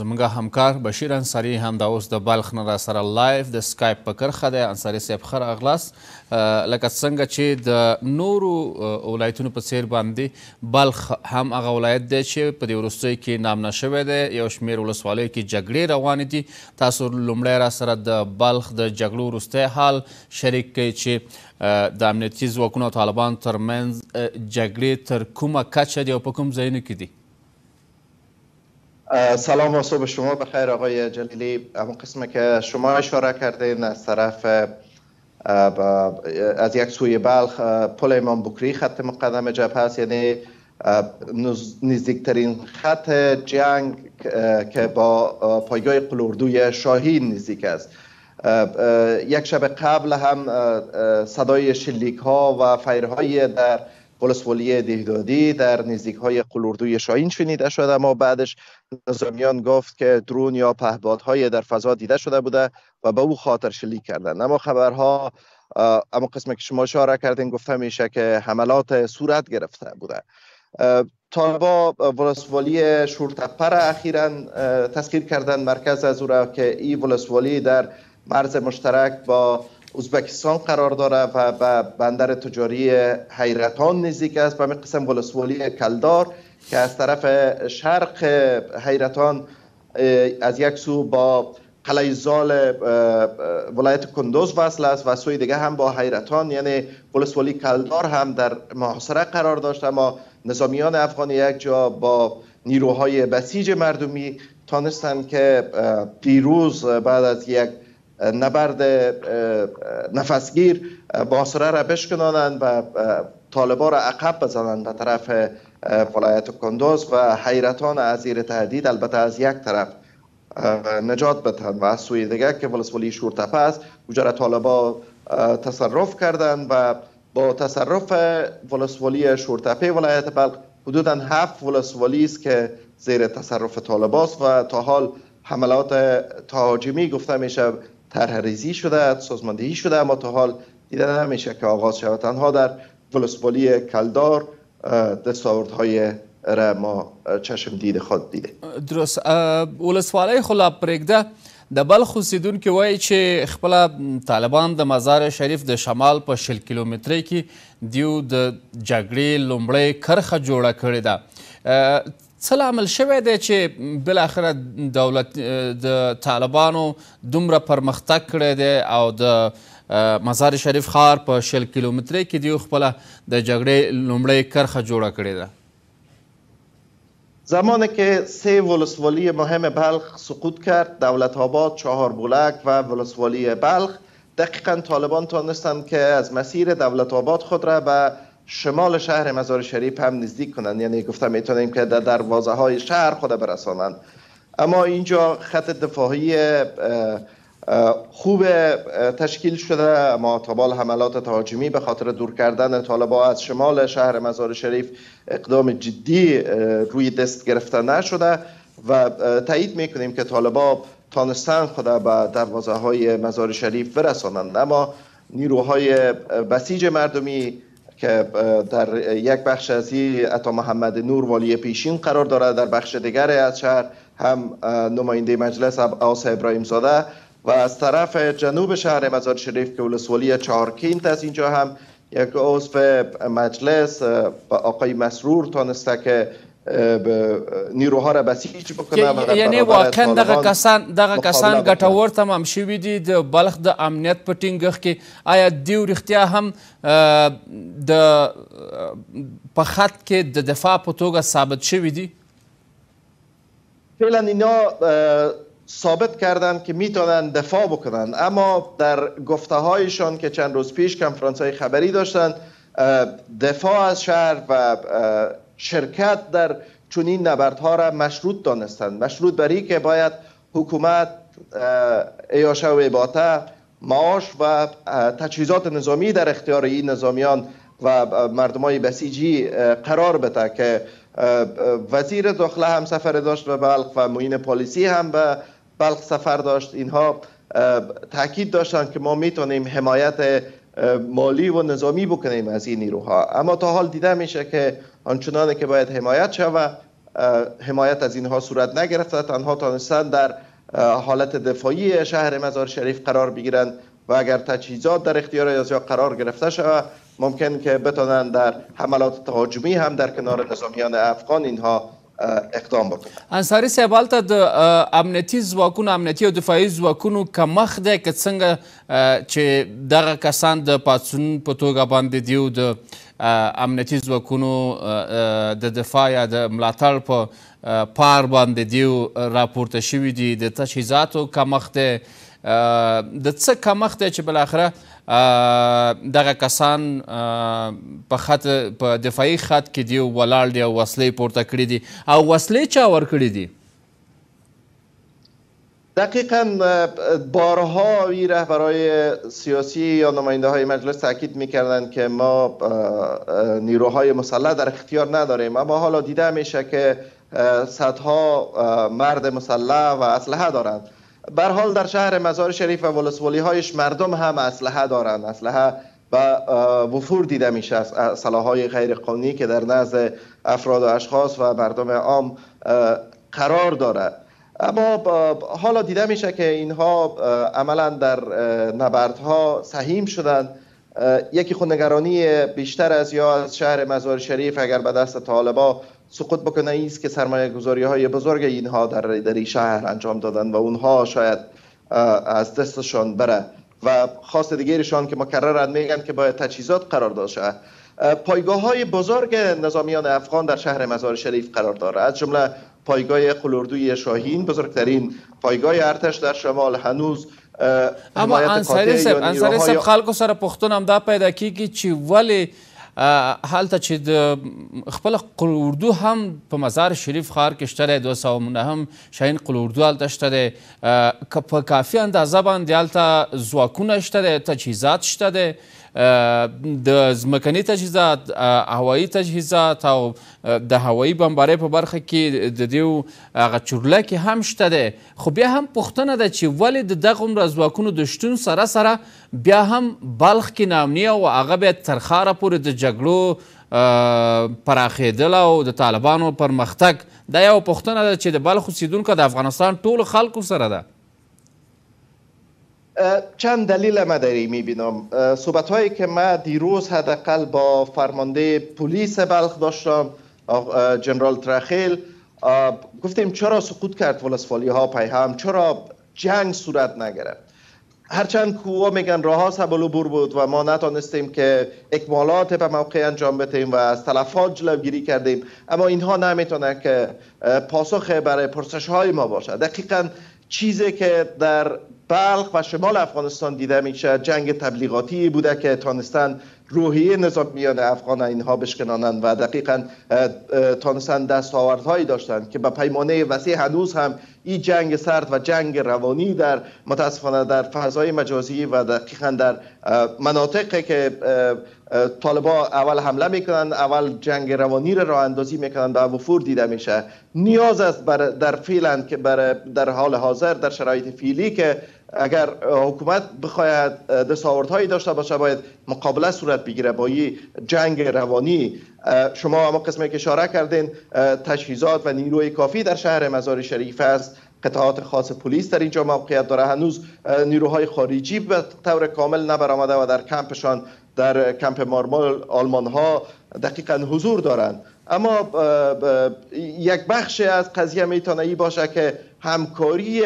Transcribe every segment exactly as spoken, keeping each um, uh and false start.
زمونږ همکار بشیر انصاري هم دا اوس د بلخ نه راسره لایف د سکایپ په کرښه دی. انصاري صاحب ښه راغلاست. لکه څنګه چې د نورو ولایتونو په څیر باندې بلخ هم هغه ولایت دی چې په دې وروستیو کې نامنا شوی دی. یو شمېر ولسوالیو کې جګړې روانې دي. تاسو لومړی راسره د بلخ د جګړو وروستی حال شریک کړئ چې د امنیتي ځواکونو او طالبانو ترمنځ جګړې تر کومه کچه دي او په کوم ځایونو کې دي؟ سلام و صبح شما بخیر آقای جلیلی. اما قسمی که شما اشاره کردین از طرف از یک سوی بلخ پل امام بکری خط مقدم جبهه است، یعنی نزدیکترین خط جنگ که با پایگاه قلاردوی شاهین نزدیک است. یک شب قبل هم صدای شلیک ها و فیرهای در ولسوالی دهدادی در نزدیک های قلاردوی شاهین شنیده شده، اما بعدش نظامیان گفت که درون یا پهپادهای در فضا دیده شده بوده و به او خاطر شلیک کردند. اما خبرها اما قسمی که شما اشاره کردین گفته میشه که حملات صورت گرفته بوده. طالبا ولسوالی شورتپه را اخیرا تسخیر کردند، مرکز از او را که این ولسوالی در مرز مشترک با ازبکستان قرار داره و به بندر تجاری حیرتان نزدیک است. و همین قسم ولسوالی کلدار که از طرف شرق حیرتان از یک سو با قلعه زال ولایت کندوز وصل است و سوی دیگه هم با حیرتان، یعنی ولسوالی کلدار هم در محاصره قرار داشت. اما نظامیان افغانی یک جا با نیروهای بسیج مردمی تانستند که دیروز بعد از یک نبرد نفسگیر محاصره را بشکنانند و طالبان را عقب بزنند به طرف ولایت کندوز و حیرتان از زیر تهدید البته از یک طرف نجات بدهند و از سوی دیگر که ولسوالی شورتپه است اونجا را طالبان تصرف کردند و با تصرف ولسوالی شورتپه ولایت بلخ حدوداً هفت ولسوالی است که زیر تصرف طالبان است و تا حال حملات تهاجمی گفته میشه طرح‌ریزی شده، سازماندهی شده، اما تا حال دیده نمیشه که آغاز شود. تنها در ولسوالی کلدار دستاوردهای را ما چشم دید خود دیده. درست. ولسوالی خو لا پرېږده، د بلخ اوسېدونکي وایي چې خپله طالبان د مزار شریف د شمال په شل کیلومترۍ کې دیو د جګړې لومړۍ کرښه جوړه کړې ده. څه لامل شوی دی چې بالاخره دولت د طالبانو دومره پرمختګ کړی دی او د مزار شریف ښار په شل کیلومترۍ کې دیو خپله د جګړې لومړۍ کرښه جوړه کړې ده؟ زمانی که سه ولسوالی مهم بلخ سقوط کرد، دولت آباد، چهار بولک و ولسوالی بلخ، دقیقا طالبان تانستند که از مسیر دولت آباد خود را به شمال شهر مزار شریف هم نزدیک کنند، یعنی گفته میتونیم که در دروازه های شهر خود برسانند. اما اینجا خط دفاعی خوب تشکیل شده، اما تا بال حملات تهاجمی به خاطر دور کردن طالبان از شمال شهر مزار شریف اقدام جدی روی دست گرفته نشده و تایید میکنیم که طالبان تانستن خود به دروازه های مزار شریف برسانند. اما نیروهای بسیج مردمی که در یک بخش از این عطا محمد نور والی پیشین قرار دارد، در بخش دیگر از شهر هم نماینده مجلس عباس ابراهیم زاده و از طرف جنوب شهر مزار شریف که ولسوالی چهارکینت از اینجا هم یک عضو مجلس آقای مسرور تانسته که نیروها را بسیج بکنه. یعنی واقعا دغه کسان دغه کسان ګټور تمام شوي دي د بلخ د امنیت په ټینګښت کې. آیا دیو رښتیا هم د په خط کې د دفاع په توګه ثابت شوي دي؟ فعلا اینا ثابت کردند که میتونن دفاع بکنن، اما در گفته هایشان که چند روز پیش کنفرانس های خبری داشتند، دفاع از شهر و شرکت در چنین نبردها را مشروط دانستند. مشروط بر که باید حکومت، ایاشه و ایباته معاش و تجهیزات نظامی در اختیار این نظامیان و مردمای بسیجی قرار بده که وزیر داخله هم سفر داشت به بلخ و معین پلیسی هم به بلخ سفر داشت. اینها تاکید داشتند که ما میتونیم حمایت مالی و نظامی بکنیم از این نیروها، اما تا حال دیده میشه که آنچنانی که باید حمایت شود حمایت از اینها صورت نگرفته، تنها تانستن در حالت دفاعی شهر مزار شریف قرار بگیرند و اگر تجهیزات در اختیار یا قرار گرفته شود ممکن که بتونن در حملات تهاجمی هم در کنار نظامیان افغان اینها اقدام بکنن. انصاري صاحب هلته د امنیتي ځواکونو امنیتي او دفاعي ځواکونو کمښت دی که څنګه چې دغه کسان د پاڅون په توګه باندې دي او د امنیتي ځواکونو د دفاع یا د ملاتړ په پار باندې دي او راپورته شوي دي، د تجهیزاتو کمښت دی، د څه کمښت دی چې بالاخره دغه کسان په خط په دفاعي خط کې دي او ولاړ دي او وسلې پورته کړي دي، او وسلې چا ورکړي دي؟ دقیقا بارها وی رهبرای سیاسی یا نماینده های مجلس تاکید میکردند که ما نیروهای مسلح در اختیار نداریم، اما حالا دیده میشه که صدها مرد مسلح و اسلحه دارند. به هر حال در شهر مزار شریف و ولسوالی هایش مردم هم اسلحه دارند، اسلحه و وفور دیده میشه از سلاح‌های غیر قانونی که در نزد افراد و اشخاص و مردم عام قرار دارد. اما حالا دیده میشه که اینها عملا در نبردها سهیم شدند. یکی خودنگرانی بیشتر از یا از شهر مزار شریف اگر به دست طالبا سقوط بکنه ایست که سرمایه گذاری های بزرگ اینها در در این شهر انجام دادن و اونها شاید از دستشان بره و خواست دیگرشان که مکررن میگن که باید تجهیزات قرار داشته. پایگاه های بزرگ نظامیان افغان در شهر مزار شریف قرار داره، از جمله پایگاه قلاردوی شاهین، بزرگترین پایگاه ارتش در شمال، هنوز اما انصاري صاحب انصاري صاحب خلکو سره پوښتنه همدا پیدا کیږي چې ولې هلته چې د خپل قلاردو هم په مزار شریف ښار کې شته دی، دوه سوه نهم شاهین قلاردو هلته شته دی، که په کافي اندازه باندې هلته ځواکونه شته دی، تجهیزات شته دی، د ځمکني تجهیزات، هوایي تجهیزات او د هوایي بمبارۍ په برخه کې د دې هغه چورلکې هم شته دی، خو بیا هم پوښتنه ده چې ولې د دغومره ځواکونو د شتون سره سره بیا هم بلخ کې ناامني او هغه بیا تر ښاره پورې د جګړو پراخېدل او د طالبانو پرمختګ، دا یوه پوښتنه ده چې د بلخ اوسېدونکو د افغانستان ټولو خلکو سره ده. چند دلیل ما داری میبینم. صحبت هایی که ما دیروز حداقل با فرمانده پلیس بلخ داشتم، جنرال ترخیل، گفتیم چرا سقوط کرد ولسوالی ها پیهم، چرا جنگ صورت نگرفت. هرچند کوها میگن راه ها سبل عبور بود و ما نتونستیم که اکمالات به موقع انجام بدیم و از تلفات جلوگیری کردیم، اما اینها نمیتونه که پاسخ برای پرسش های ما باشه. دقیقاً چیزی که در بلخ و شمال افغانستان دیده میشه جنگ تبلیغاتی بوده که تانستن روحیه نظامیان افغان اینها بشکنانند و دقیقاً تانستن دستاوردهایی داشتند که به پیمانه وسیع هنوز هم این جنگ سرد و جنگ روانی در متاسفانه در فضای مجازی و دقیقاً در مناطقی که طالبا اول حمله میکنن، اول جنگ روانی را راه اندازی میکنن و وفور دیده میشه. نیاز است در فعلا که در حال حاضر در شرایط فعلی که اگر حکومت بخواید دستاوردهایی داشته باشه باید مقابله صورت بگیره با این جنگ روانی. شما اما قسمی که اشاره کردین تجهیزات و نیروی کافی در شهر مزار شریف است، قطعات خاص پلیس در اینجا موقعیت داره، هنوز نیروهای خارجی به طور کامل نبرآمده و در کمپشان در کمپ مارمال آلمان ها دقیقاً حضور دارند. اما یک بخش از قضیه میتونه ای باشه که همکاری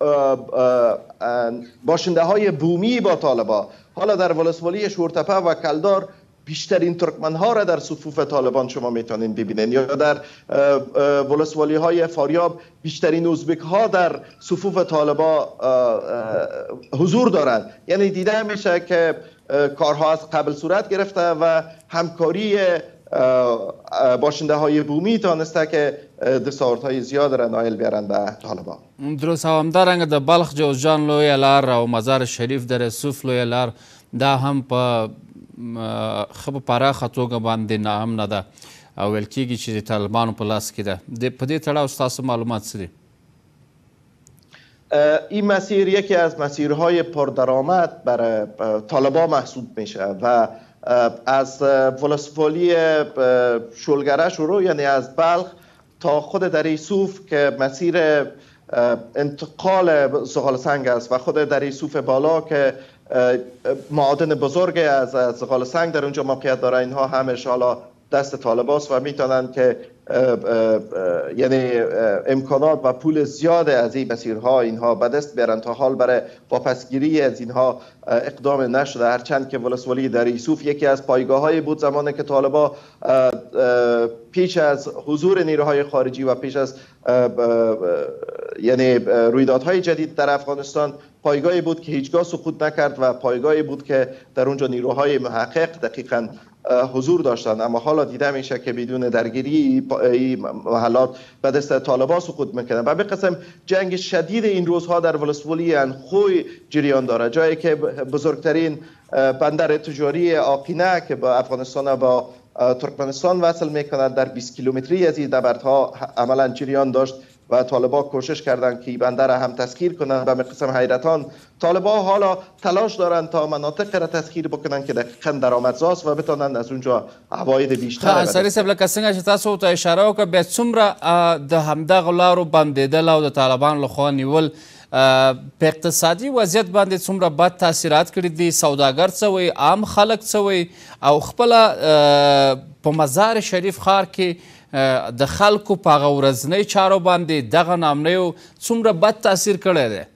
باشنده های بومی با طالبا، حالا در ولسوالی شورتپه و کلدار بیشترین ترکمن ها را در صفوف طالبان شما میتونین ببینین، یا در ولسوالی های فاریاب بیشترین ازبک ها در صفوف طالبا حضور دارند. یعنی دیده میشه که کارها از قبل صورت گرفته و همکاری باشنده های بومی تانسته که دستاوردهای زیاد را نایل بیارن به طالبان. درست همدارنګه د بلخ جوزجان لویه لار او مزار شریف د رسوف لویه لار دا هم په ښه په پراخه توګه باندې ناامنه ده او ویل کېږي چې د طالبانو په لاس کې ده. په دې تړاو ستاسو معلومات څه دي؟ این مسیر یکی از مسیرهای پردرآمد برای طالبان محسوب میشه و از ولسوالی شلگره شروع، یعنی از بلخ تا خود دره یوسف که مسیر انتقال زغال سنگ است و خود دره یوسف بالا که معادن بزرگ از زغال سنگ در اونجا موقعیت داره، اینها همش حالا دست طالباست و میتونن که یعنی امکانات و پول زیاد از این مسیرها اینها به دست بیارن. تا حال برای واپسگیری از اینها اقدام نشده، هرچند که ولسوالی دره یوسف یکی از پایگاه‌های بود زمانی که طالبا پیش از حضور نیروهای خارجی و پیش از یعنی رویدادهای جدید در افغانستان پایگاهی بود که هیچگاه سقوط نکرد و پایگاهی بود که در اونجا نیروهای محقق دقیقاً حضور داشتند. اما حالا دیده میشه که بدون درگیری این محلات به دست طالبان سقوط میکنن و به قسم جنگ شدید این روزها در ولسوالی انخوی جریان داره، جایی که بزرگترین بندر تجاری آقینه که با افغانستان و با ترکمنستان وصل میکند در بیست کیلومتری از این نبردها عملا جریان داشت و طالبان کوشش کردند که این بندر هم تسخیر کنند و به قسم حیرتان طالبان حالا تلاش دارند تا مناطق را تسخیر بکنند که دقیقاً درآمدزاست و بتونند از اونجا عواید بیشتر. انصاري صاحب لکه څنګه چې تاسو ته اشاره وکړه، بیا څومره د همدغو لارو بندېدل او د طالبانو لخوا نیول په اقتصادي وضعیت باندې څومره بد تاثیرات کړي دي؟ سوداګر څه وایي، عام خلک څه وایي، او خپله په مزار شریف ښار کې د خلکو په هغه ورځنۍ چارو باندې دغه نامنیو څومره بد تاثیر کړی دی؟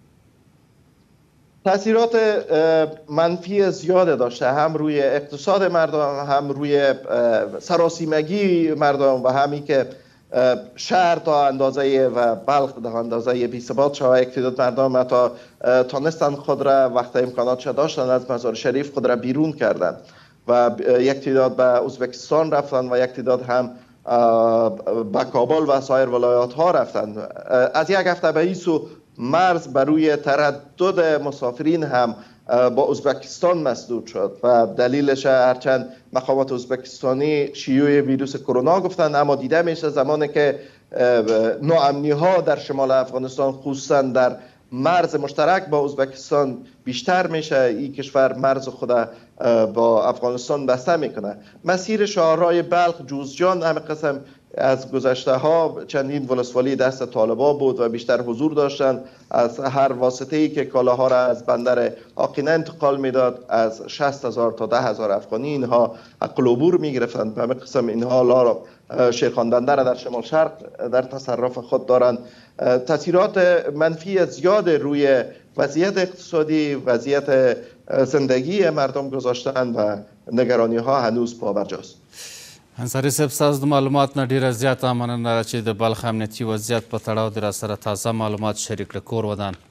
تاثیرات منفی زیاده داشته، هم روی اقتصاد مردم، هم روی سراسیمگی مردم و همی که شهر تا اندازه و بلخ تا اندازه بی‌ثبات شده. یک تعداد مردم حتی تانستن خود را وقت امکانات داشتن از مزار شریف خود را بیرون کردن و یک تعداد به ازبکستان رفتن و یک تعداد هم به کابل و سایر ولایات ها رفتن. از یک هفته به این سو مرز بر روی تردد مسافرین هم با ازبکستان مسدود شد و دلیلش هرچند مقامات ازبکستانی شیوع ویروس کرونا گفتند، اما دیده میشه زمانی که ناامنی ها در شمال افغانستان خصوصا در مرز مشترک با ازبکستان بیشتر میشه، این کشور مرز خود با افغانستان بسته میکنه. مسیر شهرهای بلخ، جوزجان همه قسم از گذشته ها چندین ولسوالی دست طالبا بود و بیشتر حضور داشتند. از هر واسطه ای که کالاها را از بندر آقینه انتقال میداد از شصت هزار تا ده هزار افغانی اینها عقل عبور میگرفتند. به همه قسم اینها لارا شیرخان بندر در شمال شرق در تصرف خود دارند. تاثیرات منفی زیاد روی وضعیت اقتصادی، وضعیت زندگی مردم گذاشتند و نگرانی ها هنوز پابرجاست. انصاري صاحب، ستاسو د معلومات نه ډیره زیاته مننه چې د بلخ امنیتي وضعیت په تړاو د راسره تازه معلومات شریک کړه. کور ودان.